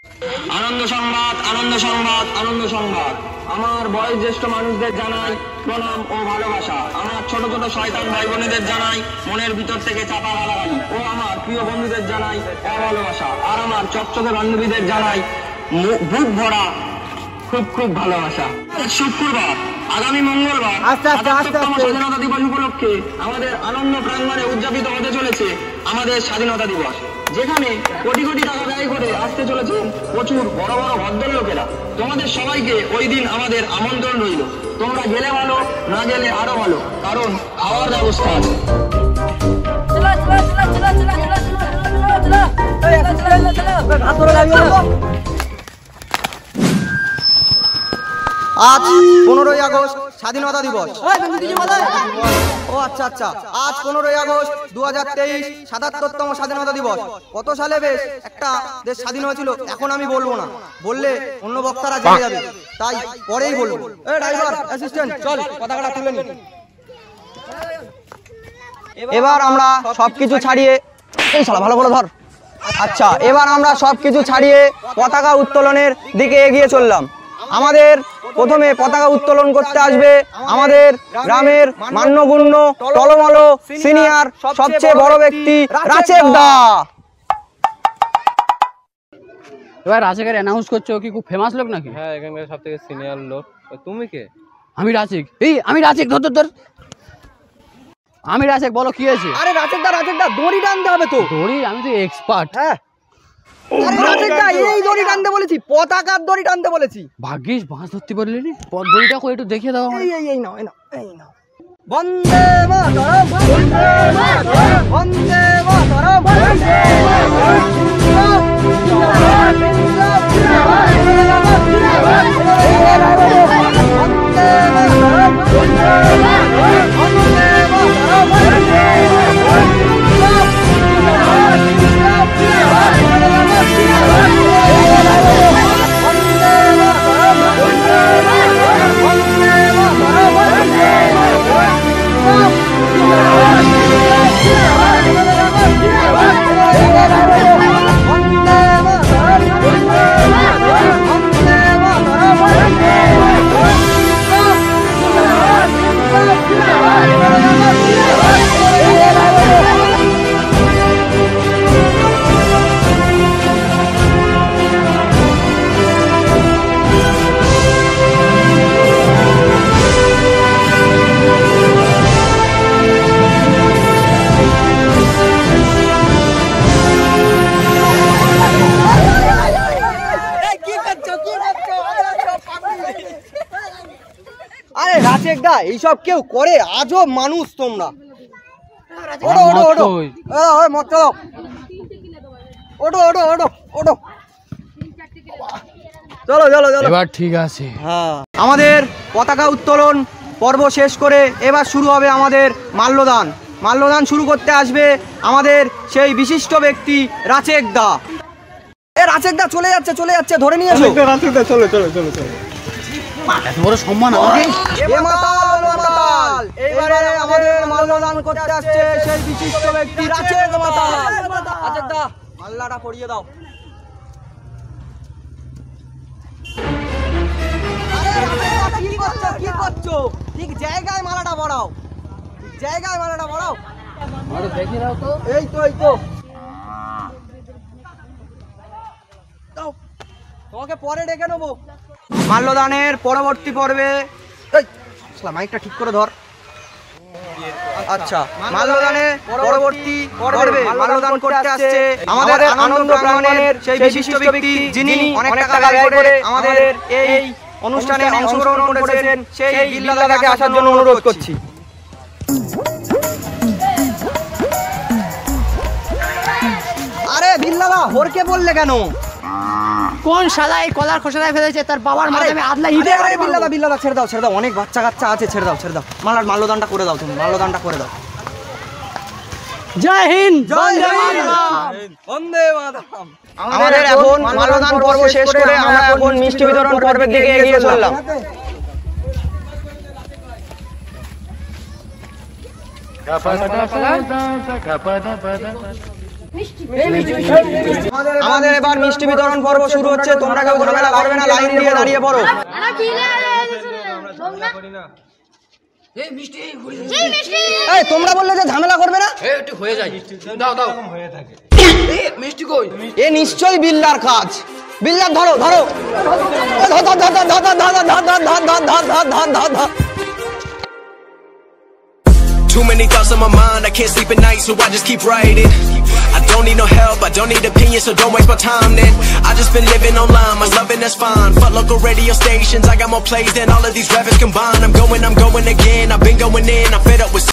আনন্দ সংবাদ, আনন্দ সংবাদ, আনন্দ সংবাদ। আমার বয়োজ্যেষ্ঠ মানুষদের জানাই প্রণাম ও ভালোবাসা। আমার ছোট ছোট শয়তান ভাই বোনেদের জানাই মনের ভিতর থেকে চাপা গালাগালি ও আমার প্রিয় বন্ধুদের জানাই অভালোবাসা। আর আমার চকচকে বান্ধবীদের জানাই বুক ভরা খুব খুব ভালোবাসা। শুক্রবার আগামী মঙ্গলবার ৭৭তম স্বাধীনতা দিবস উপলক্ষে আমাদের আনন্দ প্রাঙ্গণে উদযাপিত হতে চলেছে আমাদের স্বাধীনতা দিবস, যেখানে কোটি কোটি টাকা ব্যয় করে আসতে চলেছেন প্রচুর বড় বড় ভদ্রলোকেরা। তোমাদের সবাইকে ওই দিন আমাদের আমন্ত্রণ রইল। তোমরা গেলে ভালো, না গেলে আরো ভালো, কারণ খাওয়ার ব্যবস্থা আছে। আজ 15ই আগস্ট স্বাধীনতা দিবস। ও আচ্ছা আচ্ছা, আজ 15ই আগস্ট 2023 ৭৭তম স্বাধীনতা দিবস। কত সালে বেশ একটা দেশ স্বাধীন হয়েছিল এখন আমি বলবো না, বললে অন্য বক্তারা জেনে যাবে, তাই পরেই বলবো। এই ড্রাইভার অ্যাসিস্ট্যান্ট চল পতাকাটা তুলে নি। এবার আমরা সবকিছু ছাড়িয়ে, এই শালা ভালো করে ধর। আচ্ছা, এবার আমরা সবকিছু ছাড়িয়ে পতাকা উত্তোলনের দিকে এগিয়ে চললাম। আমাদের প্রথমে পতাকা উত্তোলন করতে আসবে আমাদের গ্রামের মান্যগণ্য টলমল সিনিয়র সবচেয়ে বড় ব্যক্তি রাচেক দা। এবার রাচেকের অ্যানাউন্স করছো, কি খুব ফেমাস লোক নাকি? হ্যাঁ, এখানকার সব থেকে সিনিয়র লোক। তুমি কে? আমি রাচেক। আমি রাচেক, ধর ধর ধর। আমি রাচেক, বলো কি হয়েছে? আরে রাচেক দা দড়ি টানতে হবে তো। দড়ি? আমি তো এক্সপার্ট। হ্যাঁ রাচেক দা, এই দড়ি টানতে বলেছি, পতাকার দড়ি টানতে বলেছি। ভাগ্যিস বাঁশ ধরতে পারলি নি। দড়িটা কই একটু দেখিয়ে দাও। এই নাও বন্দে মাতরম, বন্দে মাতরম, বন্দে মাতরম, বন্দে এইসব কেউ করে? আজব মানুষ তোমরা। ওটো ওটো ওটো মত চালাও, ওটো ওটো ওটো ওটো, চলো চলো চলো। এবার ঠিক আছে। হ্যাঁ, আমাদের পতাকা উত্তোলন পর্ব শেষ করে এবার শুরু হবে আমাদের মাল্যদান। মাল্যদান শুরু করতে আসবে আমাদের সেই বিশিষ্ট ব্যক্তি রাচেক দা। রাচেক দা চলে যাচ্ছে, ধরে নিয়েছো। রাচেক দা চলো চলো চলো চলো। এত বড় সম্মান আমাকে। এবারে আমাদের মাল্যদান করতে আসছে সেই বিশিষ্ট ব্যক্তি রাচেক মাতাল। রাচেক দা মাল্লাটা পরিয়ে দাও। কি করছো? ঠিক জায়গায় মালাটা বাড়াও, জায়গায় মালাটা বাড়াও। দেখে দাও তো। এই তো তোমাকে পরে ডেকে নেবো। মাল্যদানের পরবর্তী পর্বে, মাইকটা ঠিক করে ধর। আচ্ছা, মাল্যদানের পরবর্তী পর্বে মাল্যদান করতে আসছে আমাদের আনন্দ প্রাঙ্গণের সেই বিশিষ্ট ব্যক্তি যিনি অনেক টাকা ব্যয় করে আমাদের এই অনুষ্ঠানে অংশগ্রহণ করেছেন, সেই বিল্লাদাকে আসার জন্য অনুরোধ করছি। আরে বিল্লাদা, হরকে বললে কেন? কোন শালা এই কলার খোসায় ফেলেছে তার বাবার মাথায় আমি আদলা হিটে। আরে বিল্লাদা ছেড়ে দাও, অনেক বাচ্চা কাচ্চা আছে, ছেড়ে দাও মাল্যদানটা করে দাও, তুমি মাল্যদানটা করে দাও। জয় হিন্দ, জয় বন্দে মাতরম। আমাদের এখন মাল্যদান পর্ব শেষ করে আমরা এখন মিষ্টি বিতরণ পর্বের দিকে এগিয়ে চললাম। আমাদের এবার মিষ্টি বিতরণ পর্ব শুরু হচ্ছে। তোমরা কেউ ঝামেলা করবে না, লাইন দিয়ে দাঁড়িয়ে পড়ো। এই তোমরা বললে যে ঝামেলা করবে না, একটু হয়ে যায়, দাও দাও মিষ্টি কই? এ নিশ্চয়ই বিল্লার কাজ। বিল্লার ধরো ধরো। Too many thoughts on my mind, I can't sleep at night, so I just keep writing. I don't need no help, I don't need opinions, so don't waste my time then. I just been living online, my loving that's fine. Fuck local radio stations, I got more plays than all of these rappers combined. I'm going again, I've been going in, I'm fed up with